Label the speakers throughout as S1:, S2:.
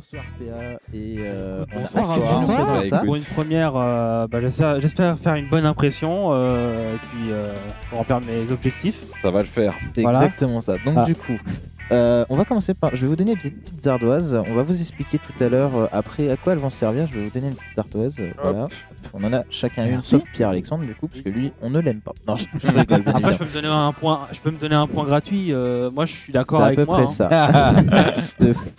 S1: Bonsoir PA et
S2: Bonsoir
S1: on
S2: à
S1: a
S2: tous.
S1: Bonsoir.
S2: Bonsoir.
S1: Ça.
S2: Pour une première, j'espère faire une bonne impression et puis pour remplir mes objectifs.
S3: Ça va le faire.
S1: C'est
S2: Voilà.
S1: exactement ça. Donc du coup, on va commencer par. Je vais vous donner des petites ardoises. On va vous expliquer tout à l'heure après à quoi elles vont servir. Je vais vous donner une petite ardoise. Voilà. On en a chacun une, sauf Pierre-Alexandre du coup, parce que lui, on ne l'aime pas. Non, je rigole, bien
S2: Après,
S1: évidemment.
S2: je peux me donner un point gratuit. Moi, je suis d'accord
S1: C'est à
S2: avec
S1: peu
S2: moi.
S1: près
S2: hein.
S1: ça. De fou.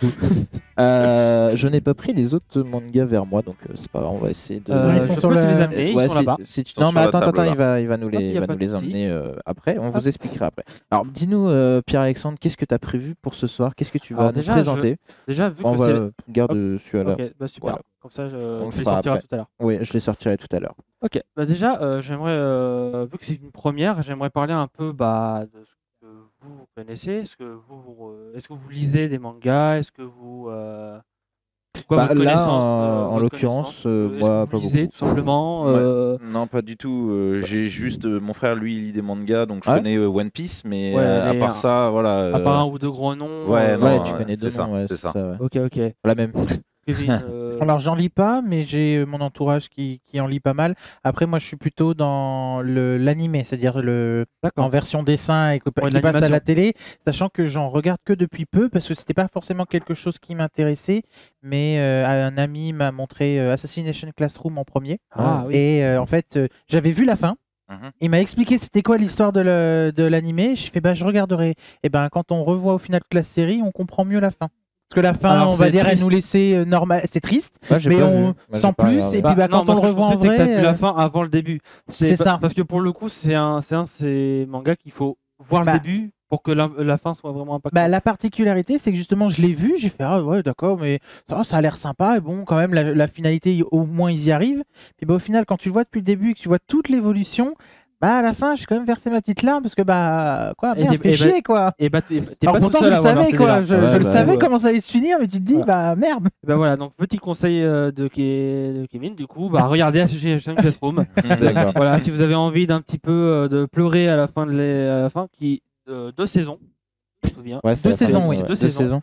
S1: Je n'ai pas pris les autres mangas vers moi, donc c'est pas grave, on va essayer de.
S2: Ils sont sur les amener, ils
S1: Ouais,
S2: sont là-bas.
S1: si tu-
S3: Ils sont
S1: Non,
S3: sur
S1: mais
S3: la
S1: attends,
S3: table,
S1: il va nous les,
S2: y a
S1: va
S2: pas
S1: nous
S2: de
S1: les
S2: souci.
S1: emmener après. On vous expliquera après. Alors, dis-nous, Pierre-Alexandre, qu'est-ce que tu as prévu pour ce soir? Qu'est-ce que tu vas
S2: Alors,
S1: nous
S2: déjà,
S1: présenter?
S2: Déjà, vu
S1: On
S2: que
S1: va
S2: c'est.
S1: garde celui-là.
S2: Ok, bah super.
S1: Voilà.
S2: Comme ça,
S1: On
S2: je
S1: le
S2: les
S1: fera
S2: sortirai
S1: après.
S2: tout à l'heure.
S1: Oui, je les sortirai tout à l'heure.
S2: Ok, bah déjà, j'aimerais, vu que c'est une première, j'aimerais parler un peu de ce que vous connaissez. Est-ce que vous lisez des mangas? Est-ce que vous. Quoi,
S1: Bah,
S2: votre
S1: là,
S2: connaissance,
S1: en
S2: votre
S1: l'occurrence,
S2: connaissance, est-ce
S1: moi,
S2: que
S1: pas
S2: vous lisez
S1: beaucoup.
S2: tout simplement
S3: Ouais. Non, pas du tout. J'ai juste mon frère, lui, il lit des mangas, donc je
S1: Ouais.
S3: connais One Piece, mais
S2: Ouais,
S3: à
S2: mais
S3: part ça, voilà.
S2: à part un ou deux gros noms.
S3: Ouais, non,
S1: Ouais, tu connais deux
S3: c'est ça,
S1: noms, ouais,
S3: c'est ça.
S1: ouais.
S2: Ok, ok.
S1: La même.
S2: Kevin,
S4: Alors j'en lis pas, mais j'ai mon entourage qui en lit pas mal. Après moi je suis plutôt dans l'animé, c'est-à-dire en
S2: d'accord.
S4: version dessin et qui
S2: de
S4: passe à la
S2: l'animation.
S4: télé, sachant que j'en regarde que depuis peu parce que c'était pas forcément quelque chose qui m'intéressait, mais un ami m'a montré Assassination Classroom en premier
S2: Ah oui.
S4: et en fait j'avais vu la fin.
S3: Mhm.
S4: Il m'a expliqué c'était quoi l'histoire de l'animé. Je fais bah je regarderai. Et ben quand on revoit au final toute la série, on comprend mieux la fin. Parce que la fin,
S2: Alors,
S4: on va
S2: c'est
S4: dire, elle
S2: triste.
S4: nous laissait normal. C'est triste,
S1: Ouais, j'ai
S4: mais
S1: pas vu.
S4: on
S1: Moi, j'ai
S4: sans
S1: pas
S4: plus.
S1: regardé.
S4: Et puis bah,
S2: non,
S4: quand on
S2: moi,
S4: le
S2: ce que je
S4: revoit en
S2: pensais, c'est que t'as
S4: vrai,
S2: vu la fin avant le début.
S4: c'est ça.
S2: Parce que pour le coup, c'est un de ces mangas qu'il faut voir le
S4: Bah.
S2: début pour que la fin soit vraiment impactante.
S4: Bah, la particularité, c'est que justement, je l'ai vu, j'ai fait ah ouais, d'accord, mais ça a l'air sympa. Et bon, quand même, la finalité, au moins, ils y arrivent. Puis bah, au final, quand tu le vois depuis le début et que tu vois toute l'évolution, bah à la fin, j'ai quand même versé ma petite larme parce que bah quoi,
S2: Et
S4: merde,
S2: t'es-
S4: fais
S2: et bah-
S4: chier quoi.
S2: Et bah, t'es
S4: Alors
S2: pas
S4: pourtant,
S2: tout
S4: je
S2: seul
S4: le
S2: à avoir
S4: savais
S2: versé
S4: quoi,
S2: des
S4: je
S2: larmes.
S4: le
S1: bah,
S4: savais
S2: ouais.
S4: comment ça allait se finir, mais tu te dis
S2: Voilà.
S4: bah merde.
S2: Et bah voilà, donc petit conseil de Kevin, du coup, bah regardez Assassination Classroom.
S1: D'accord.
S2: Voilà, si vous avez envie d'un petit peu de pleurer à la fin à la fin, deux saisons, je me souviens,
S1: Ouais,
S4: Deux
S1: ça va
S4: saisons,
S1: très
S4: oui.
S1: vite, ouais.
S2: Deux saisons.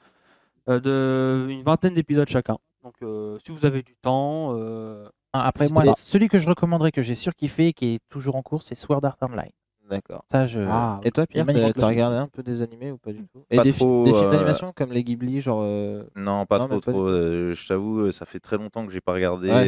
S2: Une vingtaine d'épisodes chacun. Donc si vous avez du temps,
S4: Après
S2: N'hésitez
S4: moi,
S2: pas.
S4: celui que je recommanderais que j'ai surkiffé et qui est toujours en cours, c'est Sword Art Online.
S1: D'accord.
S4: Ça, je.
S1: Et toi, Pierre,
S4: magnifique.
S1: t'as regardé un peu des animés ou pas du tout? Et
S3: Pas
S1: des
S3: trop,
S1: films d'animation comme les Ghibli, genre.
S3: Non, pas
S1: Non, mais
S3: trop,
S1: pas du
S3: trop. Je t'avoue, ça fait très longtemps que j'ai pas regardé
S1: Ouais.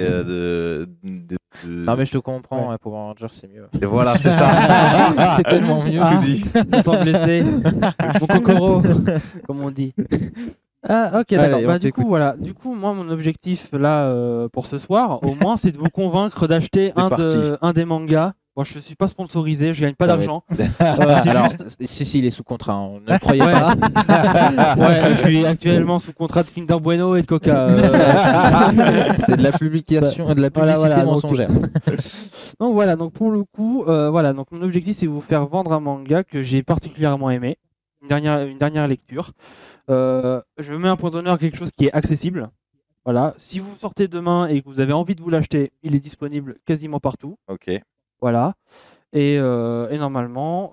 S1: Non, mais je te comprends,
S4: Ouais.
S1: Power Rangers, c'est mieux.
S3: Et voilà, c'est ça.
S1: C'est tellement mieux.
S2: Ah.
S3: Tout dit.
S2: sans blesser, mon cocoro, comme on dit. Ah, ok, d'accord.
S1: Allez, on
S2: Bah, du
S1: t'écoute.
S2: coup, voilà. Du coup, moi, mon objectif là pour ce soir, au moins, c'est de vous convaincre d'acheter
S3: C'est parti.
S2: un des mangas. Bon, je suis pas sponsorisé, je gagne pas
S1: Ça va
S2: d'argent. C'est
S1: Alors,
S2: juste.
S1: si, il est sous contrat, hein, ne le croyez
S2: Ouais.
S1: pas.
S2: Ouais, je suis actuellement sous contrat de Kinder Bueno et de Coca.
S1: C'est de la publication, de la publicité
S2: Voilà, donc-
S1: mensongère.
S2: Donc voilà, donc pour le coup, voilà, donc mon objectif c'est vous faire vendre un manga que j'ai particulièrement aimé, une dernière lecture. Je mets un point d'honneur à quelque chose qui est accessible. Voilà, si vous sortez demain et que vous avez envie de vous l'acheter, il est disponible quasiment partout.
S3: Ok.
S2: Voilà, et normalement,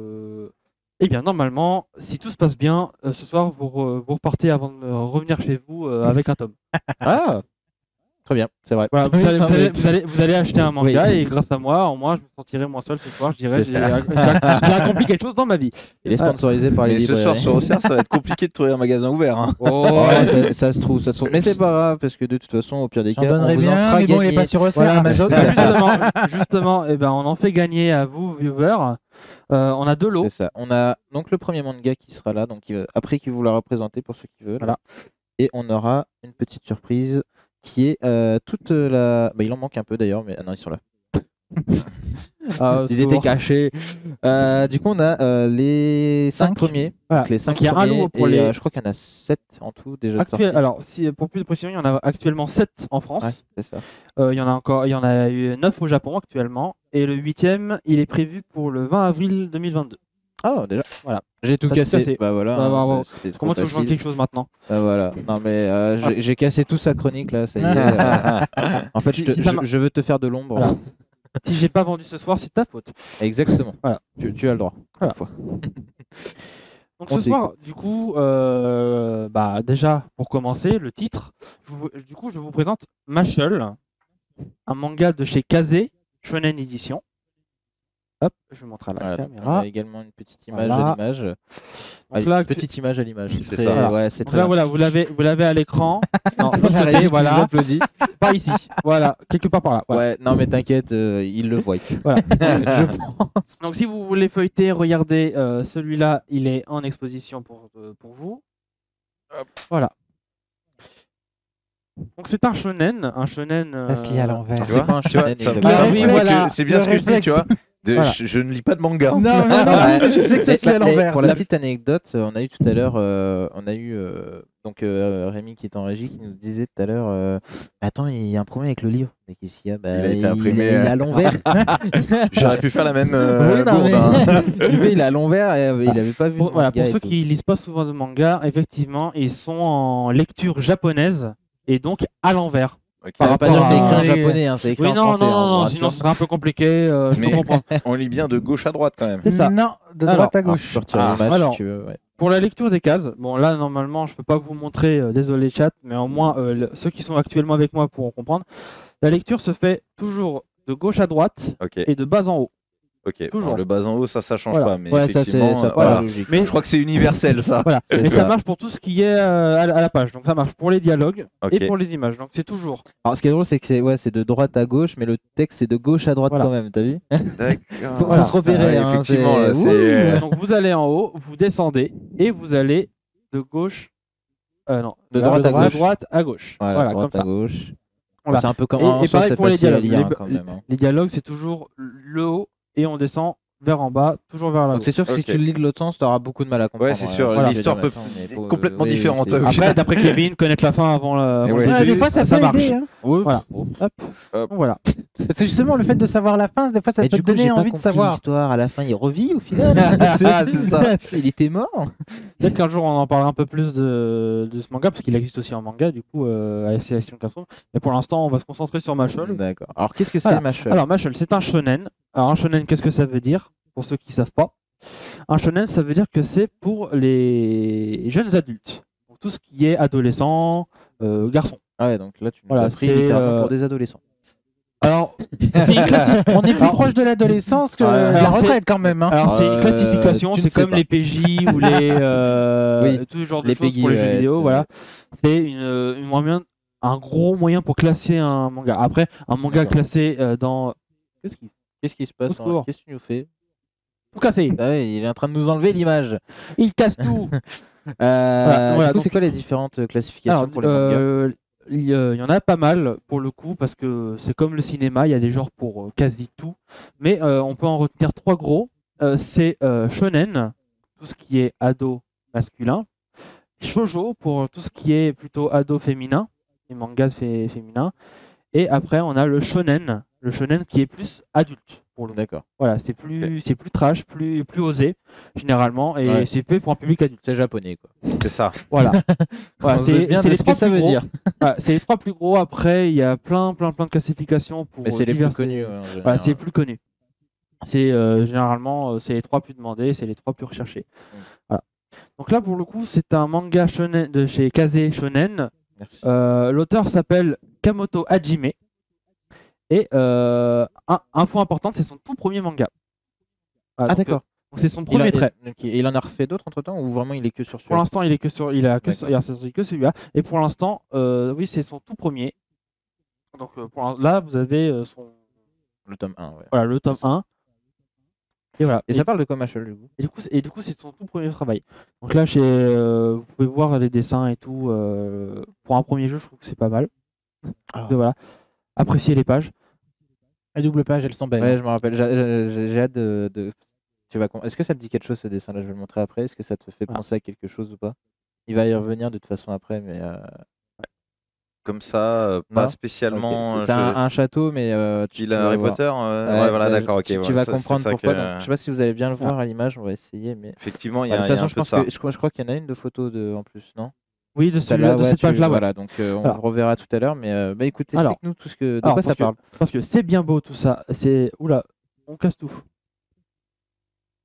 S2: si tout se passe bien, ce soir vous repartez avant de revenir chez vous avec un tome.
S1: Ah, très bien, c'est vrai.
S2: Voilà,
S1: Oui, non, mais-
S2: vous allez acheter un manga
S1: Oui.
S2: et grâce à moi, au moins je me sentirai moins seul ce soir. Je dirais
S1: C'est
S2: j'ai
S1: ça.
S2: j'ai accompli quelque chose dans ma vie.
S1: Il est sponsorisé par les
S3: Mais ce
S1: librairies.
S3: soir sur Auxerre, ça va être compliqué de trouver un magasin ouvert. Hein.
S2: Oh,
S1: Ouais, ça se trouve, ça se trouve. Mais c'est pas grave, parce que de toute façon, au pire des
S4: J'en
S1: cas, on
S4: donnerais
S1: vous en
S4: bien,
S1: fera
S4: mais bon, il est
S1: gagner.
S4: pas sur Auxerre,
S2: Voilà.
S4: Amazon.
S2: justement, eh ben, on en fait gagner à vous, viewers. On a deux lots.
S1: C'est ça. On a donc le premier manga qui sera là, donc après qui vous l'a représenté pour ceux qui veulent.
S2: Voilà.
S1: Et on aura une petite surprise qui est toute la. Bah, il en manque un peu d'ailleurs, mais ah non, ils sont là. Ils étaient cachés. Du coup, on a les 5
S4: Cinq.
S1: premiers.
S2: Voilà.
S1: Donc les 5
S2: Donc, il y a un
S1: premiers.
S2: lot pour
S1: et,
S2: les-
S1: je crois qu'il y en a 7 en tout déjà de sortis.
S2: Alors, pour plus de précision, il y en a actuellement 7 en France.
S1: Ouais, c'est ça.
S2: Il y en a eu 9 au Japon actuellement. Et le 8e, il est prévu pour le 20 avril 2022.
S1: Ah, déjà.
S2: Voilà.
S1: J'ai tout
S2: T'as tout
S1: cassé.
S2: cassé.
S1: Bah voilà.
S2: Bah,
S1: hein,
S2: bravo.
S1: c'était trop
S2: Comment tu veux
S1: facile.
S2: jouer quelque chose maintenant
S1: Bah voilà. Non mais j'ai cassé toute sa chronique là. Ça y est. En fait,
S2: Si ça
S1: je veux te faire de l'ombre.
S2: Voilà. Si j'ai pas vendu ce soir, c'est ta faute.
S1: Exactement.
S2: Voilà.
S1: Tu as le droit.
S2: Voilà.
S1: Une fois.
S2: Donc
S1: On
S2: ce soir, du coup, déjà pour commencer, le titre, je vous présente Mashle, un manga de chez Kaze Shonen Edition. Hop, je vous montre à la
S1: Voilà, donc on
S2: caméra.
S1: a également une petite image
S2: Voilà.
S1: à l'image.
S2: Donc là,
S1: Petite image à l'image.
S3: C'est
S1: très-
S3: ça.
S2: Voilà.
S1: Ouais, c'est
S2: Donc
S1: très
S2: là,
S1: bien.
S2: voilà, vous l'avez à l'écran. Non, de l'autre
S1: Rémi
S2: côté,
S1: qui
S2: voilà,
S1: nous applaudit.
S2: pas ici. Voilà, quelque part par là. Voilà.
S1: Ouais, non mais t'inquiète, il le voit.
S2: Voilà.
S1: Je pense.
S2: Donc si vous voulez feuilleter, regardez, celui-là, il est en exposition pour vous.
S3: Hop.
S2: Voilà. Donc c'est un shonen.
S4: Ça se lit à l'envers.
S3: Tu vois,
S1: C'est pas un
S3: tu vois,
S1: shonen,
S3: ça-
S1: exactement.
S3: ça
S4: Le
S3: me
S4: réflexe,
S3: prouve que
S4: voilà,
S3: c'est bien
S4: le
S3: ce que je dis,
S4: réflexe.
S3: tu vois.
S2: Voilà.
S3: Je ne lis pas de manga.
S4: Non, je sais que ça se lit à l'envers.
S1: Pour la petite anecdote, on a eu tout à l'heure, Rémi qui est en régie qui nous disait tout à l'heure, attends, il y a un problème avec le livre. Mais qu'est-ce qu'il y a
S3: Il a été imprimé,
S1: il est à l'envers.
S3: J'aurais pu faire la même
S1: Oui, non,
S3: bourde, hein.
S1: mais il est à l'envers et il avait pas vu.
S2: Pour,
S1: le
S2: voilà,
S1: manga
S2: pour
S1: et
S2: ceux
S1: tout.
S2: qui lisent pas souvent de manga, effectivement, ils sont en lecture japonaise et donc à l'envers.
S3: Ok.
S1: Ça veut pas dire que c'est écrit en
S4: les-
S1: japonais, hein, c'est écrit
S2: Oui,
S1: en
S2: non,
S1: français.
S2: non,
S1: hein,
S2: non,
S1: on
S2: sinon
S1: rassure.
S2: ce serait un peu compliqué, je
S3: Mais-
S2: peux comprendre.
S3: On lit bien de gauche à droite quand même.
S2: C'est ça.
S4: Non, de
S2: Alors,
S4: droite à
S1: Alors, tu
S4: gauche.
S1: peux retirer
S3: Ah,
S1: l'image
S2: alors.
S1: si tu veux. Ouais.
S2: Pour la lecture des cases, bon là normalement je peux pas vous montrer, désolé chat, mais au moins ceux qui sont actuellement avec moi pourront comprendre. La lecture se fait toujours de gauche à droite
S3: Ok,
S2: et de bas en haut.
S3: ok.
S2: toujours.
S3: Bon, le bas en haut, ça change
S2: Voilà.
S3: pas. Mais
S1: Ouais, ça
S3: effectivement,
S1: c'est ça
S3: voilà.
S1: pas logique.
S2: Mais
S3: Je crois que c'est universel ça.
S2: voilà.
S1: C'est
S2: Mais
S1: ça.
S2: ça marche pour tout ce qui est à la page. Donc ça marche pour les dialogues
S3: Ok.
S2: et pour les images. Donc c'est toujours.
S1: Alors ce qui est drôle, c'est que c'est de droite à gauche, mais le texte c'est de gauche à droite
S2: Voilà.
S1: quand même, t'as vu?
S3: D'accord.
S1: Faut se repérer,
S3: Ouais,
S1: hein,
S3: effectivement,
S1: c'est-
S3: là, c'est.
S2: Donc vous allez en haut, vous descendez et vous allez de gauche. Non,
S1: De droite à gauche.
S2: droite à gauche.
S1: Voilà,
S2: comme
S1: droite
S2: ça.
S1: à gauche.
S2: Voilà.
S1: C'est un peu comme
S2: Et
S1: ça,
S2: pareil
S1: c'est
S2: pour les
S1: facile à
S2: dialogues.
S1: lire, hein, quand même. hein.
S2: Les dialogues, c'est toujours le haut et on descend vers en bas, toujours vers la
S1: Donc
S2: gauche.
S1: c'est sûr que si
S3: Ok.
S1: tu le lis de l'autre sens, t'auras beaucoup de mal à comprendre.
S3: Ouais, c'est sûr,
S1: Voilà,
S3: l'histoire
S1: je veux
S3: peut
S1: dire,
S3: être
S1: attends, mais
S3: complètement
S1: oui,
S3: différente.
S1: c'est-
S2: Après, d'après Kevin, connaître la fin avant la.
S3: Et
S2: avant
S3: ouais,
S2: le
S3: c'est-
S2: début,
S4: Des fois, ça
S2: ça
S4: peut
S2: marche.
S4: aider. Hein.
S1: Oui,
S2: Voilà.
S1: bon.
S2: Donc voilà.
S4: Parce que justement, le fait de savoir la fin, des fois, ça
S1: Mais
S4: peut
S1: du
S4: te
S1: coup, j'ai
S4: donner
S1: pas
S4: envie de
S1: compris
S4: savoir.
S1: l'histoire. À la fin, il revit au final.
S3: Ah, c'est ça.
S1: Il était mort.
S2: Peut-être qu'un jour on en parlera un peu plus de ce manga, parce qu'il existe aussi en manga, du coup, à Association Classroom. Mais pour l'instant, on va se concentrer sur Mashle.
S1: D'accord. Alors qu'est-ce que c'est,
S2: Voilà.
S1: Mashle?
S2: Alors, Mashle, c'est un shonen. Alors, un shonen, qu'est-ce que ça veut dire? Pour ceux qui ne savent pas. Un shonen, ça veut dire que c'est pour les jeunes adultes. Donc, tout ce qui est adolescent, garçon.
S1: Ah ouais, donc là tu nous
S2: Voilà,
S1: as pris
S2: c'est,
S1: littéralement pour des adolescents.
S2: Alors, c'est une classi-
S4: On est plus proche de l'adolescence que
S1: Ouais.
S4: de la
S2: Alors, c'est-
S4: retraite quand même. Hein.
S2: Alors, c'est une classification,
S1: tu ne
S2: c'est
S1: sais
S2: comme
S1: pas.
S2: les PJ ou les
S1: Oui,
S2: tout ce genre de
S1: les
S2: choses
S1: PEGI,
S2: pour les jeux
S1: ouais,
S2: vidéo.
S1: c'est
S2: Voilà, c'est une moyen, un gros moyen pour classer un manga. Après, un manga
S1: D'accord.
S2: classé dans
S1: Qu'est-ce qui se passe?
S2: Au secours.
S1: Qu'est-ce que tu nous fais?
S2: tout cassé,
S1: Ah ouais, il est en train de nous enlever l'image.
S2: il casse tout.
S1: Du
S2: voilà,
S1: coup,
S2: donc-
S1: c'est quoi les différentes classifications
S2: Alors,
S1: pour les mangas?
S2: il y en a pas mal pour le coup parce que c'est comme le cinéma, il y a des genres pour quasi tout, mais on peut en retenir trois gros. C'est shonen, tout ce qui est ado masculin, shoujo pour tout ce qui est plutôt ado féminin, les mangas féminins, et après on a le shonen qui est plus adulte pour le coup.
S1: D'accord.
S2: Voilà, c'est plus trash, plus osé généralement, et
S1: Ouais.
S2: c'est fait pour un public adulte.
S1: C'est japonais quoi.
S3: C'est ça.
S2: Voilà. Voilà,
S1: On veut bien
S2: c'est
S1: de
S2: les
S1: ce
S2: trois
S1: que ça
S2: plus
S1: veut
S2: gros.
S1: dire.
S2: Voilà, c'est les trois plus gros. Après, il y a plein de classifications pour
S1: Mais c'est les plus
S2: diverses-
S1: connus. ouais, en général.
S2: Voilà, c'est les plus connus. C'est généralement c'est les trois plus demandés, c'est les trois plus recherchés. Voilà. Donc là, pour le coup, c'est un manga shonen de chez Kaze Shonen.
S1: Merci.
S2: L'auteur s'appelle Kamoto Hajime. Et info importante, c'est son tout premier manga. Voilà,
S1: Ah
S2: donc,
S1: d'accord.
S2: donc c'est son premier trait.
S1: Il en a refait d'autres entre temps ou vraiment il est que sur
S2: Pour
S1: celui-là?
S2: l'instant, il est que sur, il a que,
S1: D'accord.
S2: il a sorti que celui-là. Et pour l'instant, oui, c'est son tout premier. Donc là, vous avez
S1: Le tome 1, ouais.
S2: voilà, le tome 1. Et voilà.
S1: Et ça parle de quoi Mashle du coup?
S2: Et du coup, c'est son tout premier travail. Donc là, vous pouvez voir les dessins et tout. Pour un premier jeu, je trouve que c'est pas mal.
S1: Ah.
S2: Donc, voilà. Appréciez les pages.
S4: Les doubles pages, elles sont belles.
S1: Ouais, je me rappelle. J'ai hâte de. Est-ce que ça te dit quelque chose ce dessin-là? Je vais le montrer après. Est-ce que ça te fait
S2: Ah.
S1: penser à quelque chose ou pas? Il va y revenir de toute façon après, mais.
S3: Comme ça, pas
S1: Non.
S3: spécialement.
S1: Ok, c'est un château, mais. Tu
S3: Style
S1: vas
S3: Harry
S1: voir.
S3: Potter.
S1: Ouais,
S3: Ouais, voilà,
S1: bah,
S3: d'accord, ok.
S1: Tu
S3: ouais,
S1: vas
S3: ça, c'est
S1: comprendre
S3: ça
S1: pourquoi.
S3: que-
S1: Donc, je sais pas si vous allez bien le voir à l'image. On va essayer, mais.
S3: Effectivement, il y
S1: Bah,
S3: a,
S1: de
S3: il y
S1: toute
S3: a un
S1: façon,
S3: peu de
S1: je
S3: ça.
S1: pense que je crois qu'il y en a une de photos en plus, non?
S2: Oui, de
S1: Celle-là,
S2: de
S1: ouais,
S2: cette page-là. Ouais.
S1: Voilà, donc on
S2: Voilà.
S1: le reverra tout à l'heure, mais bah écoute,
S2: Alors.
S1: explique-nous tout ce que. De
S2: Alors,
S1: quoi ça
S2: parce que-
S1: parle?
S2: Parce que c'est bien beau tout ça. Oula, on casse tout.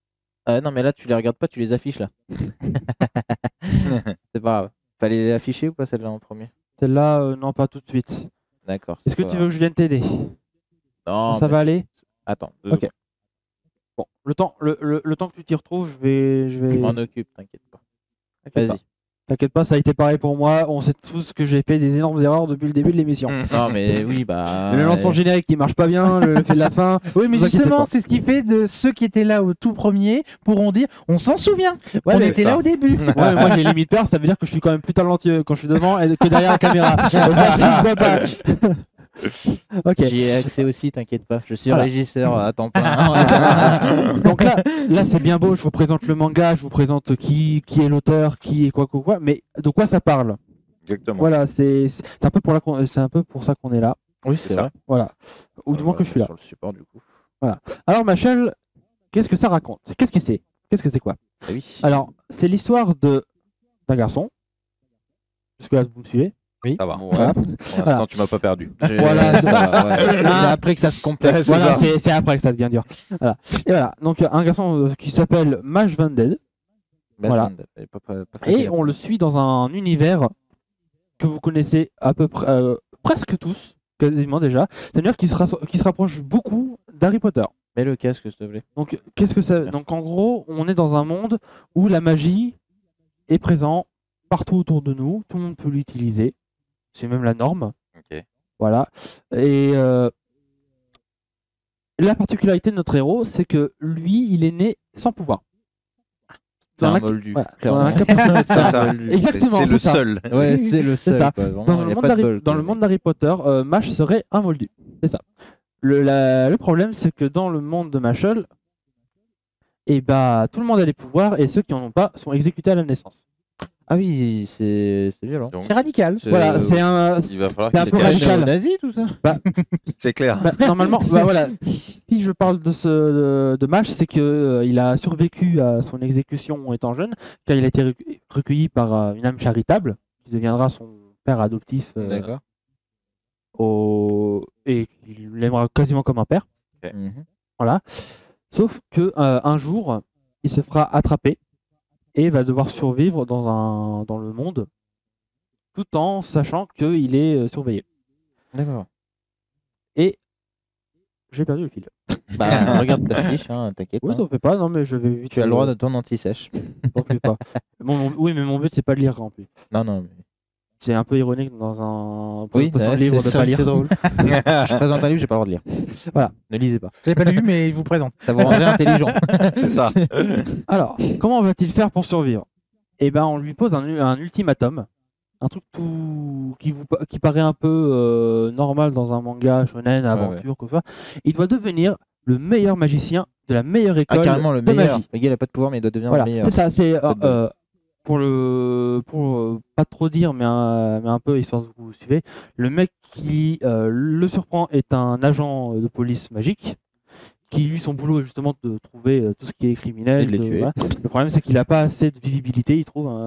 S1: Non, mais là, tu les regardes pas, tu les affiches là. C'est pas grave. Fallait les afficher ou pas celle-là en premier?
S2: Celle-là, non, pas tout de suite.
S1: D'accord.
S2: Est-ce que tu veux que je vienne t'aider?
S1: Non,
S2: Ça
S1: mais-
S2: va aller?
S1: Attends,
S2: Ok. Bon, le temps que tu t'y retrouves, je
S1: je
S2: vais...
S1: m'en occupe, t'inquiète pas.
S2: T'inquiète
S1: Vas-y.
S2: pas. T'inquiète pas, ça a été pareil pour moi. On sait tous que j'ai fait des énormes erreurs depuis le début de l'émission.
S1: Non, mais oui, bah.
S2: Le lancement générique qui marche pas bien, le fait de la fin.
S4: Oui, mais
S2: Vous inquiétez
S4: justement,
S2: pas.
S4: c'est ce qui fait de ceux qui étaient là au tout premier pourront dire on s'en souvient.
S2: Ouais,
S4: on
S2: mais
S4: était
S3: ça.
S4: là au début.
S2: Ouais, mais moi j'ai limite peur, ça veut dire que je suis quand même plus talentueux quand je suis devant que derrière la caméra. Ça, je ne peux pas. Ok.
S1: J'y ai accès aussi, t'inquiète pas. Je suis
S2: Voilà.
S1: régisseur à temps plein.
S2: Donc là c'est bien beau, je vous présente le manga, je vous présente qui est l'auteur, qui est quoi, mais de quoi ça parle?
S3: Exactement.
S2: Voilà, c'est un peu c'est un peu pour ça qu'on est là.
S1: Oui,
S3: C'est
S1: c'est
S3: ça.
S1: vrai.
S2: Voilà. Ou du moins que je suis là.
S1: Sur le support, du coup.
S2: Alors Machel, qu'est-ce que ça raconte? Qu'est-ce que c'est? Qu'est-ce que c'est quoi?
S1: Ah oui.
S2: Alors, c'est l'histoire d'un garçon. Jusque-là, vous me suivez?
S3: Ça va.
S1: Bon,
S2: Voilà.
S3: Pour l'instant,
S2: Voilà.
S3: tu m'as pas perdu.
S2: Voilà,
S1: ça va, ouais. C'est après que ça se complète.
S3: C'est
S2: Voilà,
S3: ça.
S2: c'est après que ça devient dur. Voilà. Et voilà, donc un garçon qui s'appelle Mash Van Dead, Voilà. et on le suit dans un univers que vous connaissez à peu près, presque tous, quasiment déjà. C'est-à-dire qui se rapproche beaucoup d'Harry Potter.
S1: Mets le casque, s'il te plaît.
S2: Donc, qu'est-ce que ça...
S1: Merci.
S2: Donc, en gros, on est dans un monde où la magie est présente partout autour de nous. Tout le monde peut l'utiliser. C'est même la norme.
S3: Ok.
S2: Voilà. Et la particularité de notre héros, c'est que lui, il est né sans pouvoir.
S1: C'est
S2: Dans
S1: un
S2: la-
S1: moldu.
S2: voilà,
S1: clairement.
S2: dans la capacité-
S3: C'est ça.
S2: Exactement,
S3: C'est le
S2: ça.
S3: seul.
S1: Ouais, c'est le
S2: C'est
S1: seul.
S2: ça.
S1: quoi. Vraiment,
S2: Dans
S1: y
S2: le
S1: a
S2: monde
S1: pas de bol,
S2: dans
S1: quoi.
S2: le monde d'Harry Potter, Mash serait un moldu. C'est ça. Le problème, c'est que dans le monde de Mashel, et bah, tout le monde a des pouvoirs et ceux qui en ont pas sont exécutés à la naissance.
S1: Ah oui, c'est violent.
S3: Donc,
S4: C'est radical.
S2: Voilà, c'est un.
S3: il va falloir
S2: c'est un
S3: qu'il
S2: peu
S3: se cache.
S2: radical.
S1: Nazi, tout ça.
S3: C'est clair.
S2: Bah, normalement, bah, voilà. Si je parle de Mash, c'est que il a survécu à son exécution étant jeune, car il a été recueilli par une âme charitable, qui deviendra son père adoptif
S1: D'accord.
S2: et il l'aimera quasiment comme un père.
S1: Mhm.
S2: Voilà. Sauf que un jour, il se fera attraper et va devoir survivre dans le monde, tout en sachant qu'il est surveillé.
S1: D'accord.
S2: Et j'ai perdu le fil.
S1: Bah, regarde ta fiche, hein, t'inquiète.
S2: Oui,
S1: hein.
S2: t'en fais pas, non mais je vais vite.
S1: Tu as le droit de ton anti-sèche.
S2: T'en fais pas. Oui, mais mon but c'est pas de lire en plus.
S1: Non, non. Mais...
S2: C'est un peu ironique dans un
S1: Oui,
S2: présentation de
S1: ouais,
S2: livre de
S1: c'est
S2: pas
S1: ça,
S2: lire.
S1: c'est drôle. Je présente un livre, j'ai pas le droit de lire.
S2: Voilà.
S1: Ne lisez pas.
S4: Je l'ai pas lu, mais je vous présente.
S1: Ça vous rendrait intelligent.
S3: C'est ça.
S2: Alors, comment va-t-il faire pour survivre? Eh ben, on lui pose un ultimatum, un truc qui paraît un peu normal dans un manga, shonen, aventure, comme ça. Il doit devenir le meilleur magicien de la meilleure
S1: Ah,
S2: école
S1: carrément, le
S2: de
S1: meilleur.
S2: magie.
S1: Le gars, il a pas de pouvoir, mais il doit devenir
S2: Voilà,
S1: le meilleur.
S2: c'est ça. C'est
S1: Pas de bol.
S2: pour pas trop dire, mais un peu histoire que vous suivez. Le mec qui le surprend est un agent de police magique. Qui lui son boulot est justement de trouver tout ce qui est criminel.
S1: Et de les tuer.
S2: Voilà. Le problème c'est qu'il n'a pas assez de visibilité, il trouve.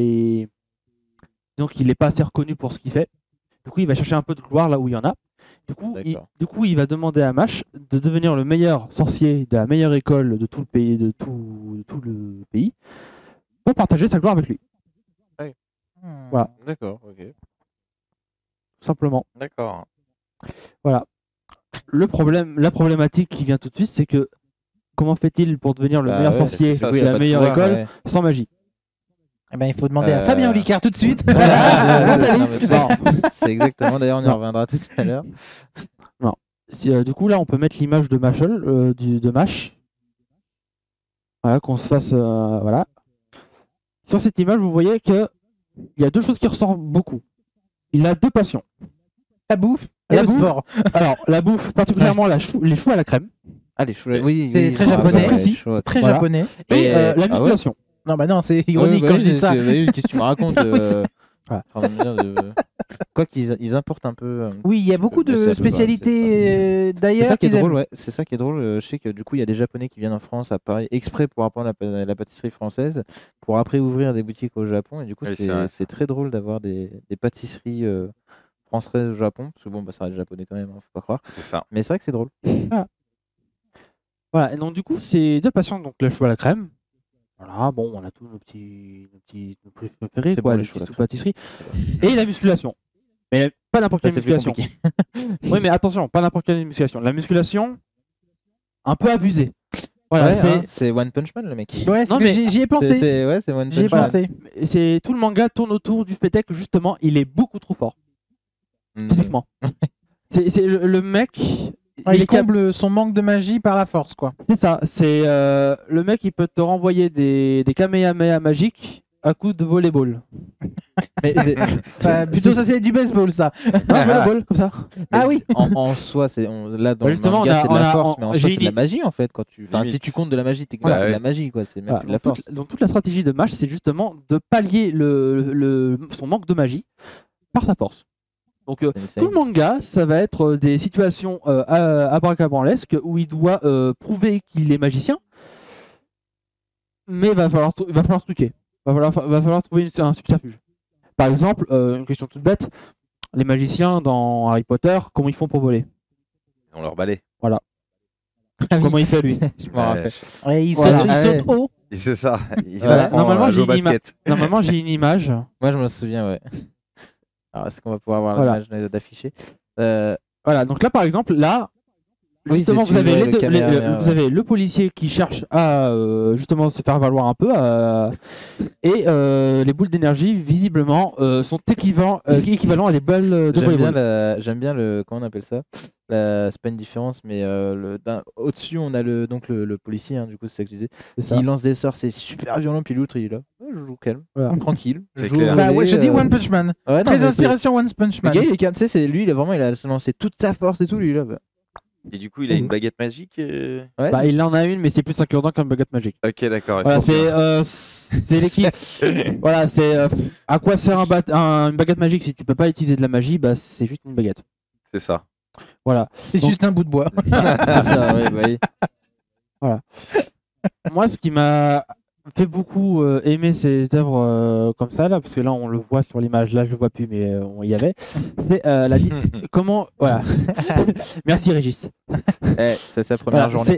S2: Donc il n'est pas assez reconnu pour ce qu'il fait. Du coup il va chercher un peu de gloire là où il y en a. Du coup il va demander à Mash de devenir le meilleur sorcier de la meilleure école de tout le pays, tout le pays, pour partager sa gloire avec lui, Voilà.
S3: D'accord, ok.
S2: tout simplement.
S3: D'accord.
S2: Voilà. La problématique qui vient tout de suite, c'est que comment fait-il pour devenir le
S1: Bah
S2: meilleur
S1: ouais,
S2: sorcier
S3: c'est ça,
S2: de
S3: il a
S2: la
S3: pas de
S2: meilleure
S1: pouvoir,
S2: école
S1: ouais.
S2: sans magie?
S4: Eh ben, il faut demander à
S1: Euh,
S4: Fabien Olicard tout de suite.
S2: Voilà.
S1: Non, mais c'est exactement, d'ailleurs, on y
S2: Non.
S1: reviendra tout à l'heure.
S2: Du coup, là, on peut mettre l'image de Mashel, de Mash. Voilà, qu'on se fasse. Voilà. Sur cette image, vous voyez que il y a deux choses qui ressortent beaucoup. Il a deux passions.
S4: La bouffe et
S2: La
S4: le
S2: bouffe.
S4: sport.
S2: Alors, la bouffe, particulièrement les choux à la crème,
S1: Allez, oui,
S4: C'est
S1: oui,
S4: très
S1: oui,
S4: japonais.
S1: ouais, chaud.
S4: Très
S2: Voilà.
S4: japonais.
S2: et
S1: Mais,
S2: la
S1: ah ouais
S2: musculation.
S4: Non, bah non, c'est ironique
S1: Ouais,
S4: quand
S1: bah
S4: je
S1: oui,
S4: dis ça.
S1: Qu'est-ce que tu me racontes
S2: Voilà.
S1: enfin, Quoi qu'ils importent un peu.
S4: Oui, il y a beaucoup
S1: Je sais à
S4: de
S1: peu près,
S4: spécialités
S1: C'est
S4: d'ailleurs.
S1: ça qui est
S4: qu'ils aiment.
S1: drôle, ouais. C'est ça qui est drôle. Je sais que du coup, il y a des Japonais qui viennent en France à Paris exprès pour apprendre la pâtisserie française, pour après ouvrir des boutiques au Japon. Et du coup,
S3: Oui, c'est vrai.
S1: c'est très drôle d'avoir des pâtisseries françaises au Japon, parce que bon, bah, ça reste japonais quand même, hein, faut pas croire.
S3: C'est ça.
S1: Mais c'est vrai que c'est drôle.
S2: Voilà. Et donc, du coup, ces deux passions, donc le chou à la crème Voilà, bon, on a tous nos préférés,
S1: C'est
S2: quoi,
S1: bon,
S2: les
S1: les chocolats.
S2: petites pâtisseries. Et la musculation. Mais pas n'importe
S1: Ça,
S2: quelle
S1: c'est plus
S2: musculation.
S1: compliqué.
S2: Oui, mais attention, pas n'importe quelle musculation. La musculation, un peu abusée. Voilà,
S1: Ouais, hein, c'est One Punch Man, le mec.
S4: Ouais,
S2: Non,
S4: c'est-
S2: mais
S4: j'y ai pensé.
S1: Ouais, c'est One
S4: J'y ai
S1: Punch Man.
S4: pensé.
S2: c'est tout le manga tourne autour du fait est que justement, il est beaucoup trop fort
S1: Mm.
S2: physiquement. C'est le mec.
S4: Il
S2: capable.
S4: comble son manque de magie par la force, quoi.
S2: C'est ça. C'est le mec, il peut te renvoyer des Kamehameha magiques à coups de volleyball.
S1: Mais
S4: Enfin, plutôt, ça, c'est du baseball, ça.
S2: Non, volleyball, comme ça.
S4: Ah oui.
S1: en soi, là dans
S2: Bah, justement,
S1: le manga, c'est de
S2: on
S1: la
S2: a-
S1: force, mais en
S2: j'ai
S1: soi, c'est
S2: une
S1: de la magie en fait. Enfin,
S3: Limite.
S1: si tu comptes de la magie, techniquement,
S3: Ouais,
S1: c'est de
S3: ouais.
S1: la magie, quoi. C'est même
S2: Voilà,
S1: plus de la
S2: dans
S1: force.
S2: dans toute la stratégie de Mash, c'est justement de pallier son manque de magie par sa force. Donc
S1: C'est
S2: tout le manga, ça va être des situations abracadabranlesques où il doit prouver qu'il est magicien, mais il va falloir se truquer. Va falloir trouver un subterfuge. Par exemple, une question toute bête, les magiciens dans Harry Potter, comment ils font pour voler?
S3: On leur balai.
S1: Ah oui.
S2: Comment il fait lui?
S1: Je m'en rappelle.
S4: Ouais, il
S2: Voilà.
S4: saute,
S1: Ah ouais.
S4: haut.
S3: Et c'est ça. Il
S1: Voilà.
S3: apprend
S2: Normalement,
S3: à
S2: j'ai
S3: jouer au
S2: une
S3: basket.
S2: Normalement, j'ai une image.
S1: Moi, je me souviens, ouais. Alors, est-ce qu'on va pouvoir voir
S2: Voilà.
S1: l'image d'afficher
S2: Voilà, donc là par exemple, là,
S1: Oui,
S2: justement,
S1: c'est
S2: vous avez,
S1: celui-là,
S2: les
S1: le
S2: deux-
S1: Kamehameha,
S2: vous avez le policier qui cherche à justement se faire valoir un peu, et les boules d'énergie, visiblement, sont équivalents à des balles de volleyball.
S1: J'aime bien le. Comment on appelle ça C'est pas une différence, mais au-dessus, on a le policier, hein, du coup, c'est ça que je disais.
S2: C'est ça.
S1: Qui lance des sorts, c'est super violent, puis l'autre, il est là. Ouais, je joue calme,
S2: Voilà.
S1: tranquille.
S3: C'est
S1: je joue
S3: clair.
S1: au
S4: Bah
S1: volley,
S4: ouais, je dis One Punch Man.
S1: Ouais, non,
S4: Très
S1: mais c'est-
S4: inspiration One Punch
S1: Le
S4: Man.
S1: gars, il est calme, tu sais, c'est lui, il a lancé toute sa force et tout, lui, là. Bah.
S3: Et du coup, il a une baguette magique.
S1: Ouais.
S2: Bah, il en a une, mais c'est plus un cure-dent qu'une baguette magique.
S3: Ok, d'accord.
S2: Voilà,
S3: il faut
S2: c'est l'équipe. Voilà, c'est à quoi sert une baguette magique si tu peux pas utiliser de la magie, bah c'est juste une baguette.
S3: C'est ça.
S2: Voilà.
S4: C'est
S2: Donc-
S4: juste un bout de bois.
S1: Ah, ça, ouais, bah oui.
S2: Moi, ce qui m'a fait beaucoup aimer cette œuvre comme ça, là, parce que là, on le voit sur l'image, là, je le vois plus, mais on y avait, c'est comment. Voilà. Merci, Régis.
S1: C'est sa première
S2: Voilà,
S1: journée.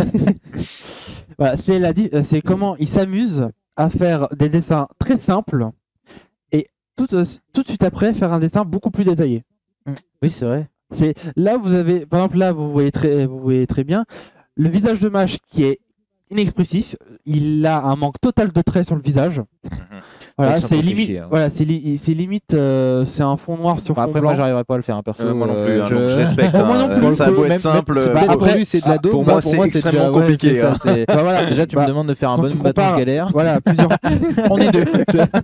S2: Voilà, c'est comment il s'amuse à faire des dessins très simples et tout de suite après faire un dessin beaucoup plus détaillé.
S1: Oui, c'est vrai.
S2: Là, vous avez, par exemple, là, vous voyez très bien le visage de Mash qui est inexpressif. Il a un manque total de traits sur le visage. Voilà,
S1: Ils sont
S2: c'est
S1: pas fait
S2: limite.
S1: chier, hein.
S2: Voilà, c'est limite. C'est un fond noir sur
S1: Enfin,
S2: fond
S1: après,
S2: blanc.
S1: moi, j'arriverai pas à le faire, hein, perso.
S3: Moi non plus, hein,
S1: je...
S3: donc je respecte.
S1: Moi non plus,
S3: ça
S1: pour le
S3: a beau
S1: coup,
S3: être
S1: même-
S3: simple.
S1: c'est
S2: bah,
S1: pas
S2: après,
S1: prévu, c'est de la daube.
S3: pour
S1: bah,
S3: moi, c'est extrêmement
S1: déjà- ouais,
S3: compliqué,
S1: c'est ça,
S3: hein.
S1: c'est-
S2: Bah, voilà.
S1: Déjà, tu
S2: Bah,
S1: me demandes de faire un
S2: quand
S1: bon
S2: tu
S1: bâton
S2: compares-
S1: galère.
S2: Voilà, plusieurs.
S4: On est deux.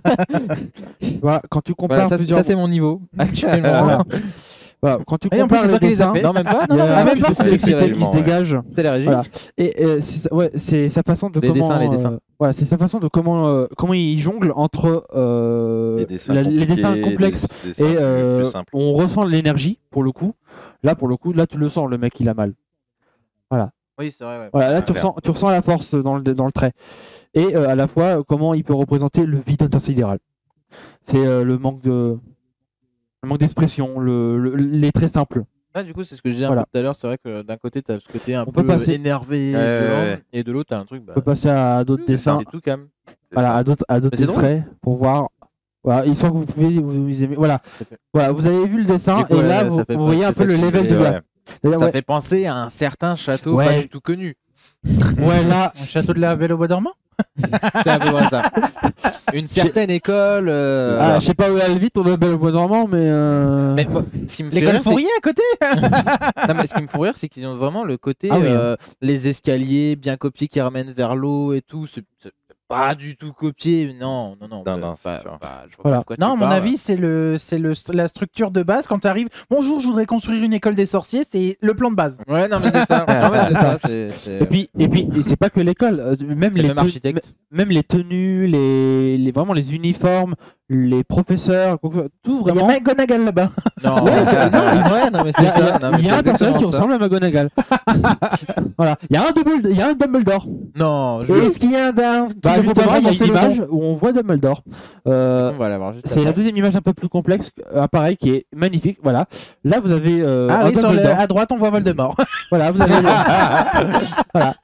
S2: Voilà, quand tu compares
S1: Voilà, ça,
S2: plusieurs.
S1: ça, c'est mon niveau actuellement.
S2: Voilà. Voilà, quand tu
S4: Et en plus,
S2: compares
S4: c'est
S2: les
S4: toi qui les as
S2: dessins,
S4: fait.
S1: Non, même pas.
S2: il y
S1: Non,
S2: a
S1: non,
S2: même
S1: non,
S2: pas
S1: c'est
S2: l'électricité qui
S3: effectivement,
S2: se
S3: ouais.
S2: dégage.
S1: C'est la régie.
S2: Voilà. Et c'est sa façon de
S1: Les
S2: comment.
S1: dessins, les dessins.
S2: Voilà, c'est sa façon de comment il jongle entre
S3: Les dessins,
S2: les dessins complexes
S3: des dessins
S2: et
S3: plus simples.
S2: on ressent l'énergie pour le coup. Là, tu le sens, le mec, il a mal.
S1: Oui, c'est vrai. Ouais.
S2: Voilà, là,
S3: Ah,
S2: tu ressens la force dans le trait. Et à la fois, comment il peut représenter le vide intersidéral. C'est le manque d'expression, les traits simples.
S1: Ah, du coup, c'est ce que je disais
S2: Voilà.
S1: un peu tout à l'heure. C'est vrai que d'un côté, t'as ce côté un
S2: On
S1: peu
S2: peut passer-
S1: énervé,
S3: Ouais,
S1: violent,
S3: ouais.
S1: et de l'autre, t'as un truc.
S2: On peut passer à d'autres dessins.
S1: C'est tout calme.
S2: Voilà, à d'autres
S1: Mais c'est drôle.
S2: extraits pour voir. Voilà, histoire que vous pouvez vous aimer. Voilà.
S1: Ça fait-
S2: Voilà, vous avez vu le dessin
S1: Du coup,
S2: et
S1: ouais,
S2: là
S1: ça
S2: vous,
S1: fait
S2: vous
S1: pas-
S2: voyez un
S1: c'est
S2: peu
S1: ça
S2: le
S1: que
S2: level
S1: je
S2: du
S1: disais,
S2: gars.
S1: Ça
S2: Ouais,
S1: fait penser à un certain château
S2: Ouais.
S1: pas du tout connu.
S2: ouais, là,
S4: Un château de la Belle au Bois dormant.
S1: C'est à peu près ça. Une certaine école.
S2: je sais pas où elle vit, on a Belle au Bois dormant, mais.
S1: Mais moi, ce qui me fait
S4: L'école
S1: rire, c'est
S4: Fourier à côté.
S1: non, mais ce qui me fait rire, c'est qu'ils ont vraiment le côté
S2: Ah oui,
S1: les escaliers bien copiés qui ramènent vers l'eau et tout. C'est pas du tout copié. Non, non, non.
S3: Non, c'est
S1: pas-
S3: sûr.
S1: pas- je vois
S2: Voilà.
S1: pas de quoi
S4: Non, à
S1: tu
S4: mon
S1: parles.
S4: avis, c'est la structure de base. Quand tu arrives, bonjour, je voudrais construire une école des sorciers, c'est le plan de base.
S1: Ouais, non, mais c'est ça. Non, mais c'est ça,
S2: Et puis c'est pas que l'école, même
S1: c'est
S2: les
S1: le même architecte.
S2: même les tenues, vraiment les uniformes, les professeurs, tout
S4: Il y a
S2: vraiment.
S4: McGonagall là-bas.
S1: Non,
S2: Ouais,
S1: ouais, non, mais c'est ça. Non, mais
S2: Il y a
S1: c'est
S2: un personnage qui
S1: exactement ça.
S2: ressemble à McGonagall. Voilà, il y a un Dumbledore.
S1: Non, je
S4: Est-ce qu'il y a un d'un qui
S2: Bah,
S4: ne faut pas
S2: justement, il y a
S4: prononcer
S2: une
S4: le nom
S2: image où on voit Dumbledore.
S1: on va l'avoir juste
S2: C'est la
S1: après.
S2: deuxième image un peu plus complexe, pareil, qui est magnifique. Voilà. Là, vous avez
S4: Ah
S2: un
S4: oui,
S2: Dumbledore.
S4: à droite, on voit Voldemort.
S2: Voilà, vous avez. Voilà.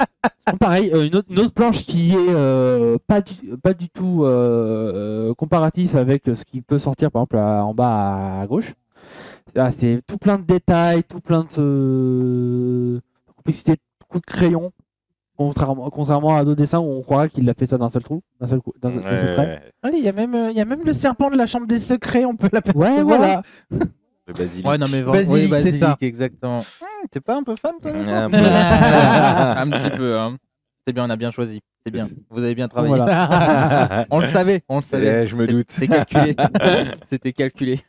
S2: Pareil, une autre planche qui est pas du tout comparatif avec ce qui peut sortir par exemple en bas à gauche. Ah, c'est tout plein de détails, tout plein de complexité, coup de crayon. Contrairement à d'autres dessins où on croirait qu'il a fait ça d'un seul trou, d'un seul trait.
S4: Allez, il y a même le serpent de la chambre des secrets, on peut l'apercevoir.
S2: Ouais, voilà.
S3: Le basilic.
S1: Ouais, non, mais
S4: Basilic, c'est ça.
S1: exactement. T'es pas un peu fan, toi
S3: Un peu.
S1: Un petit peu, hein. C'est bien, on a bien choisi. C'est bien. Vous avez bien travaillé.
S2: Voilà.
S1: On le savait,
S3: Je me doute.
S1: C'était calculé. C'était calculé.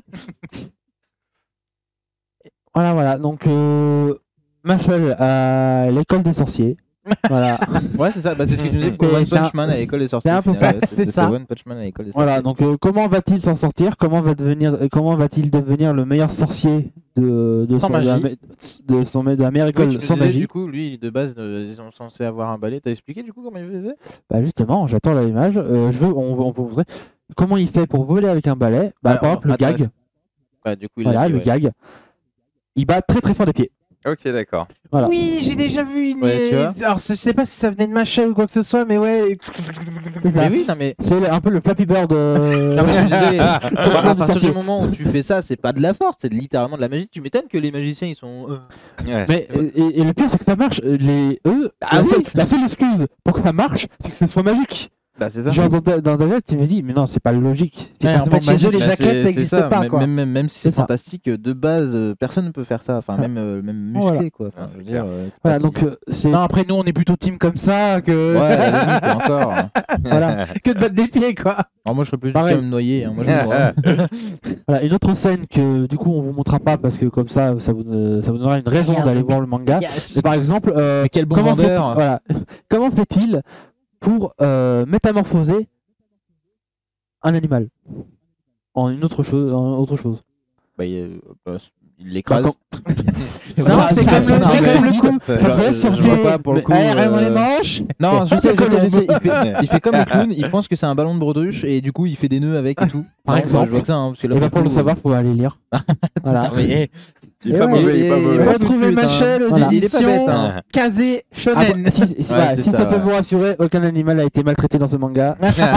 S2: Voilà. Donc, Machel à l'école des sorciers. Voilà.
S1: Ouais, c'est ça. Bah, c'est ce que je disais pour One Punch Man à l'école des sorciers.
S2: C'est un peu
S1: au final.
S2: ça.
S1: Ouais,
S4: C'est ça.
S1: One Punch Man à l'école des sorciers.
S2: Voilà, donc comment va-t-il s'en sortir? Comment va-t-il devenir le meilleur sorcier de
S4: Sans magie.
S2: la meilleure
S1: Oui,
S2: école
S1: tu me
S2: sans
S1: disais,
S2: magie?
S1: du coup, lui, de base, ils sont censés avoir un balai. T'as expliqué, du coup, comment il faisait?
S2: Bah justement, j'attends l'image. On peut vous montrer comment il fait pour voler avec un balai. Bah,
S1: Alors,
S2: par exemple, le
S1: attends,
S2: gag.
S1: Ouais, du coup, il
S2: Voilà,
S1: a dit,
S2: le
S1: ouais.
S2: gag. Il bat très très fort des pieds.
S3: Ok, d'accord.
S2: Voilà.
S4: Oui, j'ai déjà vu une.
S1: Ouais, tu vois.
S4: Alors, je sais pas si ça venait de Machel ou quoi que ce soit, mais ouais.
S1: Mais oui, non, mais.
S2: C'est un peu le Flappy Bird.
S1: Non, mais je disais, à partir
S2: sorcier.
S1: du moment où tu fais ça, c'est pas de la force, c'est littéralement de la magie. Tu m'étonnes que les magiciens ils sont.
S3: Ouais.
S2: Mais et le pire, c'est que ça marche.
S1: Ah oui.
S2: La seule excuse pour que ça marche, c'est que ce soit magique.
S1: Bah, c'est ça.
S2: Genre dans ta tête, tu me dis, mais non, c'est pas logique. C'est
S4: Ouais,
S2: pas
S4: en fait, chez eux, les
S1: Bah,
S4: jaquettes, ça
S1: c'est
S4: existe
S1: ça,
S4: pas, quoi.
S1: Même si
S2: C'est
S1: c'est
S2: ça.
S1: fantastique, de base, personne ne peut faire ça. Enfin, même musclé,
S2: Voilà.
S1: quoi. Enfin, je veux
S3: clair.
S1: dire, c'est
S2: Voilà,
S1: pas
S2: donc c'est.
S4: Non, après, nous, on est plutôt team comme ça que,
S1: Ouais, à la limite, encore.
S2: Voilà.
S4: que de battre des pieds, quoi.
S1: Alors, moi, je serais plus
S2: Pareil.
S1: juste à me noyer. Hein. Moi, je me vois.
S2: Voilà, une autre scène que du coup on vous montrera pas parce que comme ça vous donnera une raison
S4: Merde.
S2: d'aller voir le manga. Mais par exemple,
S1: Mais quel bon
S2: comment
S1: vendeur.
S2: fait-il voilà, comment fait-il pour métamorphoser un animal en une autre chose,
S1: Bah, il l'écrase.
S2: D'accord.
S4: Non, c'est comme le- c'est comme le coup.
S1: Je vois pas pour le coup.
S4: Vraiment les manches.
S1: Non, je sais,
S2: c'est
S1: je sais. Il fait comme les clowns, il pense que c'est un ballon de baudruche et du coup il fait des nœuds avec et tout.
S2: Par
S1: Non,
S2: exemple.
S1: je vois que ça, hein, parce que là,
S2: Et bah pour le
S1: coup,
S2: savoir, faut aller lire. Voilà.
S1: Ah, mais,
S3: Il est pas mauvais, il est pas mauvais.
S4: Retrouvez
S1: Tout de suite,
S4: Machel aux
S2: Voilà.
S1: il est pas bête,
S4: éditions
S1: hein.
S4: Kazé
S2: Ah,
S4: Shonen.
S2: bah, si
S1: Ouais, c'est
S2: si
S1: ça,
S2: ça peut
S1: ouais.
S2: vous rassurer, aucun animal a été maltraité dans ce manga.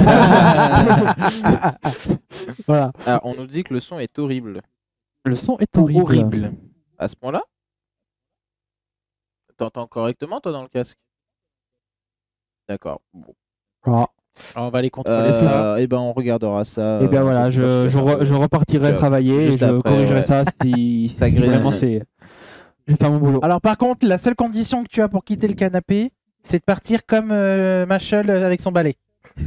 S2: Voilà.
S1: Alors, on nous dit que le son est horrible.
S2: Le son est horrible.
S1: À ce point-là? T'entends correctement, toi, dans le casque? D'accord. Bon.
S2: Ah.
S4: On va les contrôler.
S1: Et ben, on regardera ça.
S2: Et bien voilà, je repartirai
S1: juste
S2: travailler et
S1: juste
S2: je
S1: après,
S2: corrigerai
S1: ouais.
S2: ça si
S1: Ça grésille.
S2: vraiment c'est. Je vais faire mon boulot.
S4: Alors par contre, la seule condition que tu as pour quitter le canapé, c'est de partir comme Machel avec son balai.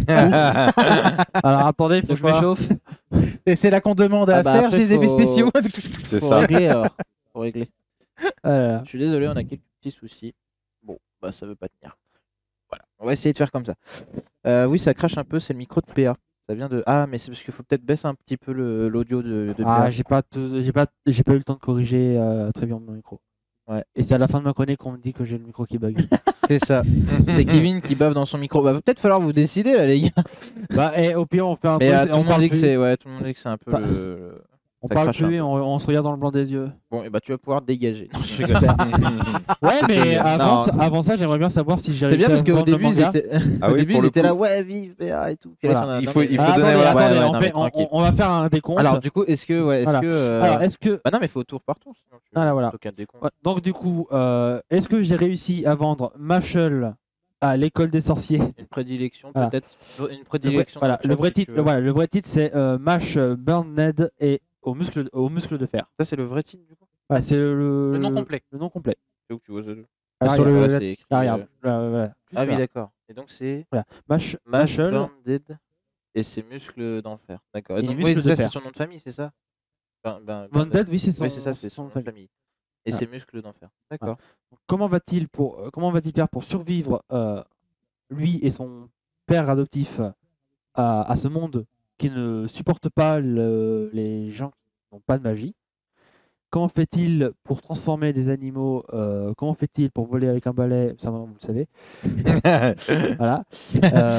S2: Alors attendez, il faut que je
S4: Pourquoi
S2: m'échauffe.
S4: Et c'est là qu'on demande à
S1: Ah bah,
S4: Serge
S1: après,
S4: des effets
S1: faut-
S4: spéciaux.
S3: C'est
S1: Faut
S3: ça.
S1: régler, alors. Faut régler.
S2: Voilà.
S1: Je suis désolé, on a quelques petits soucis. Bon, bah, ça veut pas tenir. Voilà, on va essayer de faire comme ça. Oui, ça crache un peu, c'est le micro de PA. Ça vient de. Ah, mais c'est parce qu'il faut peut-être baisser un petit peu l'audio de
S2: Ah,
S1: PA.
S2: j'ai pas eu le temps de corriger très bien mon micro.
S1: Ouais.
S2: Et c'est à la fin de ma chronique qu'on me dit que j'ai le micro qui bug.
S1: C'est ça. C'est Kevin qui bave dans son micro. Bah, va peut-être falloir vous décider là, les gars.
S2: Bah, et au pire, on fait un
S1: Mais
S2: peu.
S1: tout le monde
S2: parle
S1: dit que
S2: plus.
S1: c'est tout le monde dit que c'est un peu
S2: Bah, On
S1: ça
S2: parle
S1: crache un
S2: plus et
S1: peu.
S2: on se regarde dans le blanc des yeux.
S1: Bon, et bah tu vas pouvoir dégager. Non, je rigole.
S2: Ouais, mais
S1: Non.
S2: avant ça, j'aimerais bien savoir si j'ai
S1: C'est bien
S2: réussi
S1: parce
S2: à
S1: qu'au
S2: vendre le
S1: début, ils
S2: manga.
S1: étaient,
S3: Ah
S1: au
S3: oui,
S1: début,
S3: pour
S1: ils
S3: le
S1: étaient
S3: coup.
S1: là, ouais, vive PA et tout. Puis là,
S2: Voilà.
S1: ils sont là,
S3: Il faut
S1: non, mais-
S3: donner
S2: Attendez,
S3: voilà,
S2: attendez,
S1: ouais,
S2: on
S1: non,
S2: fait-
S1: mais tranquille.
S2: on va faire un décompte.
S1: Alors, du coup, est-ce que. Ouais, est-ce
S2: Voilà.
S1: que.
S2: Alors, est-ce que.
S1: Bah non, mais faut au tour par tour. Sinon tu
S2: Voilà, voilà.
S1: aucun décompte.
S2: Ouais, donc, du coup, est-ce que j'ai réussi à vendre Machel à l'école des sorciers?
S1: Une prédilection,
S2: Voilà.
S1: peut-être. Une prédilection.
S2: Voilà,
S1: dans le
S2: le
S1: chat,
S2: vrai
S1: si
S2: titre,
S1: tu veux.
S2: voilà, le vrai titre c'est Mash Burned et au muscle de fer.
S1: Ça, c'est le vrai titre, du coup.
S2: Voilà, c'est le
S4: Le nom complet.
S2: Le nom complet.
S1: C'est où que tu vois ça
S2: Ah,
S4: sur
S2: regarde,
S4: le-
S1: Voilà, c'est écrit,
S2: là, regarde. Là, voilà. Juste
S1: Ah oui,
S2: là.
S1: d'accord. Et donc, c'est.
S2: Voilà.
S1: Mash
S2: Machel.
S1: Burned et ses muscles d'enfer. D'accord. Et
S2: Et
S1: donc,
S2: muscles
S1: oui,
S2: de
S1: ça, c'est
S2: fer.
S1: son nom de famille, c'est ça?
S2: Burned, oui, c'est son,
S1: Oui, c'est ça, c'est son nom de
S2: famille.
S1: famille. Et
S2: Voilà.
S1: ses muscles d'enfer. D'accord.
S2: Donc, comment va-t-il faire pour survivre lui et son père adoptif à ce monde qui ne supporte pas les gens qui n'ont pas de magie? Comment fait-il pour transformer des animaux? Comment fait-il pour voler avec un balai? Ça, vous le savez. Voilà.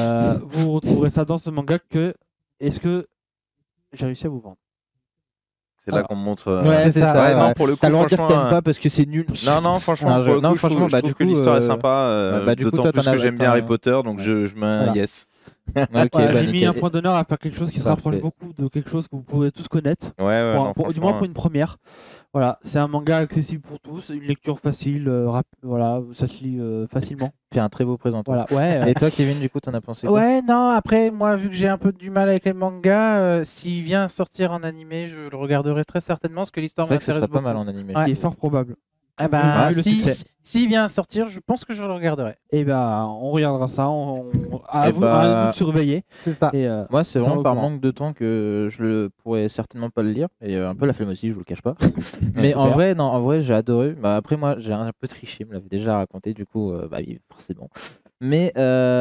S2: Vous retrouverez ça dans ce manga. Est-ce que j'ai réussi à vous vendre?
S3: C'est là qu'on montre.
S1: Ouais, c'est ça.
S3: non,
S1: Ouais.
S3: pour le coup,
S1: T'as le droit de dire que
S3: franchement,
S1: t'aimes pas parce que c'est nul.
S3: Non, franchement,
S1: Non,
S3: pour le coup, je
S1: franchement,
S3: trouve
S1: du
S3: que
S1: coup,
S3: l'histoire est sympa.
S1: bah, du coup,
S3: D'autant
S1: toi,
S3: plus
S1: t'en as-
S3: que j'aime bien
S1: t'en-
S3: Harry Potter, donc je mets un
S2: Voilà.
S3: yes.
S1: Ok,
S2: Voilà,
S1: bah,
S2: j'ai mis
S1: nickel.
S2: un point d'honneur à faire quelque chose qui se rapproche
S1: Parfait.
S2: beaucoup de quelque chose que vous pouvez tous connaître.
S3: Ouais, non,
S2: Du moins pour
S3: franchement,
S2: une première. Voilà, c'est un manga accessible pour tous, une lecture facile, voilà, ça se lit facilement.
S1: Fait un très beau présentant.
S2: Voilà, ouais.
S1: Et toi, Kevin, du coup, t'en as pensé quoi?
S4: Ouais, non, après, moi, vu que j'ai un peu du mal avec les mangas, s'il vient sortir en animé, je le regarderai très certainement, parce que l'histoire
S1: C'est vrai que ce
S4: m'intéresse
S1: serait pas
S4: beaucoup.
S1: mal en animé.
S4: Ouais.
S2: Il est fort probable.
S4: Ah bah,
S2: Vu le succès.
S4: s'il vient sortir, je pense que je le regarderai.
S2: Et bah, on regardera ça, à
S1: Eh
S2: vous
S1: bah,
S2: à nous de surveiller.
S4: C'est ça.
S2: Et,
S1: Moi, c'est
S2: Ça,
S1: vraiment
S2: au
S1: par
S2: courant.
S1: manque de temps que je le pourrais certainement pas le lire. Et un peu la flemme aussi, je vous le cache pas. Mais en
S2: super.
S1: vrai, non, en vrai, j'ai adoré. Bah, après, moi, j'ai un peu triché, me l'avait déjà raconté, du coup, bah oui, forcément. Mais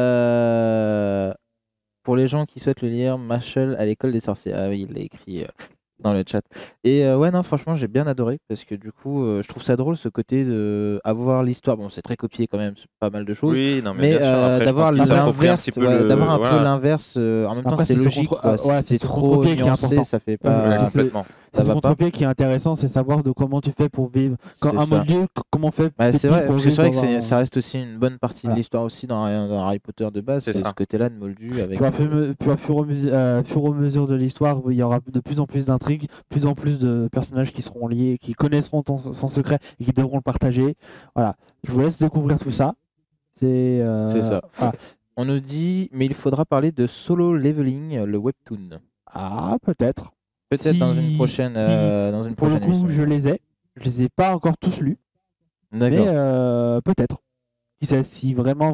S1: pour les gens qui souhaitent le lire, Machel à l'école des sorciers. Ah oui, il l'a écrit dans le chat. Et ouais, non, franchement, j'ai bien adoré parce que du coup, je trouve ça drôle ce côté de avoir l'histoire. Bon, c'est très copié quand même, c'est pas mal de choses.
S3: oui, non,
S1: Mais
S3: bien sûr. Après, je
S1: d'avoir
S3: pense qu'il s'approprie un
S1: l'inverse,
S3: petit peu
S1: ouais,
S3: le.
S1: d'avoir un peu
S3: voilà.
S1: l'inverse, en même temps
S2: Après,
S1: c'est
S2: c'est ce
S1: logique,
S2: contre-
S1: quoi.
S2: ouais, c'est
S1: c'est
S2: ce
S1: trop
S2: contre-pied qui est
S1: nuancé,
S2: important.
S1: ça fait
S3: Ouais,
S1: pas.
S2: c'est-
S3: complètement.
S1: Ça
S2: C'est
S1: va
S2: son
S1: pas.
S2: contre-pied qui est intéressant, c'est savoir de comment tu fais pour vivre. Quand
S1: C'est
S2: un
S1: ça.
S2: moldu, comment fait
S1: Bah, c'est vrai,
S2: pour
S1: parce que c'est
S2: vivre
S1: vrai que
S2: dans un-
S1: ça reste aussi une bonne partie de
S2: Voilà.
S1: l'histoire aussi dans Harry Potter de base,
S3: C'est
S1: c'est
S3: ça.
S1: ce côté-là de Moldu avec.
S2: Puis au fur et à mesure de l'histoire, il y aura de plus en plus d'intrigues, plus en plus de personnages qui seront liés, qui connaîtront son secret et qui devront le partager. Voilà, je vous laisse découvrir tout ça. C'est
S1: ça.
S2: voilà.
S1: On nous dit, mais il faudra parler de Solo Leveling, le webtoon.
S2: Ah, peut-être.
S1: Peut-être dans une
S2: Si-
S1: prochaine,
S2: si-
S1: dans une
S2: Pour le
S1: prochaine
S2: coup,
S1: émission.
S2: je les ai pas encore tous lus, mais
S1: D'accord.
S2: peut-être. Qui sait, si vraiment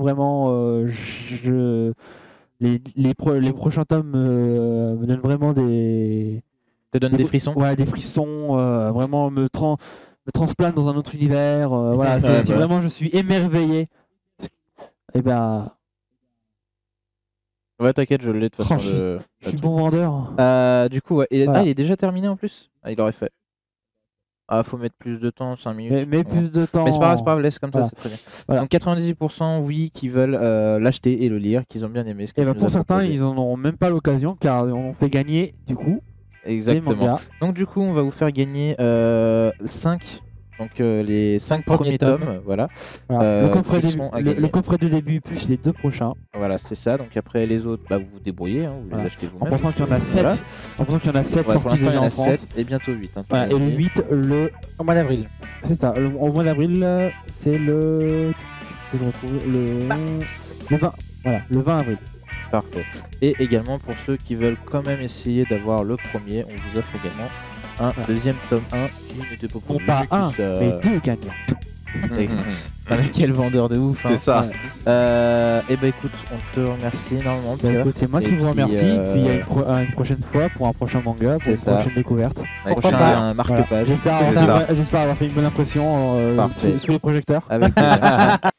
S2: les prochains tomes me donnent vraiment
S1: Te donne des frissons.
S2: ouais, des frissons, vraiment me transplantent dans un autre univers. Voilà,
S1: Ouais,
S2: si
S1: bah.
S2: vraiment je suis émerveillé, et ben,
S1: Ouais, t'inquiète, je l'ai de toute
S2: Oh,
S1: façon.
S2: je suis bon vendeur.
S1: Du coup, ouais.
S2: Voilà.
S1: Ah, il est déjà terminé en plus? Ah, il aurait fait. Ah, faut mettre plus de temps, 5 minutes.
S2: Mais
S1: Ouais.
S2: plus de temps.
S1: Mais c'est pas grave, laisse comme
S2: Voilà.
S1: ça, c'est très bien.
S2: Voilà.
S1: Donc 98% oui qui veulent l'acheter et le lire, qu'ils ont bien aimé ce que
S2: Et
S1: tu
S2: ben
S1: nous
S2: pour
S1: as
S2: certains,
S1: proposé.
S2: ils en auront même pas l'occasion car on fait gagner du coup des
S1: Exactement.
S2: mangas.
S1: Donc du coup, on va vous faire gagner 5. Donc les 5 premiers
S4: premiers tomes.
S1: tomes, voilà.
S2: Voilà. Le coffret
S1: qui
S2: de
S1: seront à
S2: le
S1: gagner.
S2: coffret de début plus les deux prochains.
S1: Voilà, c'est ça. Donc après les autres, bah, vous vous débrouillez, hein, vous
S2: Voilà.
S1: les achetez
S2: En
S1: vous-même.
S2: pensant qu'il y en a 7.
S1: Voilà.
S2: En pensant qu'il y en a 7
S1: Ouais, pour
S2: sortis
S1: l'instant, il y
S2: déjà
S1: en
S2: en
S1: a
S2: France.
S1: 7 et bientôt 8. Hein,
S2: Voilà, et le 8,
S4: Au mois d'avril.
S2: c'est ça. Au mois d'avril, c'est le. Que je retrouve le 20. Voilà, le 20 avril.
S1: Parfait. Et également pour ceux qui veulent quand même essayer d'avoir le premier, on vous offre également un deuxième tome 1 qui n'était pas
S2: Non
S1: prévu.
S2: pas
S1: qui
S2: un,
S1: ça-
S2: mais deux gagnants.
S1: Avec quel vendeur de ouf.
S3: C'est ça.
S1: Et bah écoute, on te remercie énormément.
S2: Bah,
S1: Pierre.
S2: écoute, c'est moi
S1: Et
S2: qui vous
S1: puis,
S2: remercie. Puis il y a une prochaine fois pour un prochain manga, pour
S1: C'est
S2: une
S1: ça.
S2: prochaine découverte.
S3: Avec
S1: prochain
S3: plaisir.
S1: marque-page.
S2: J'espère
S3: C'est ça.
S2: avoir fait une bonne impression
S1: Parfait.
S2: sous les projecteurs.
S1: Avec plaisir.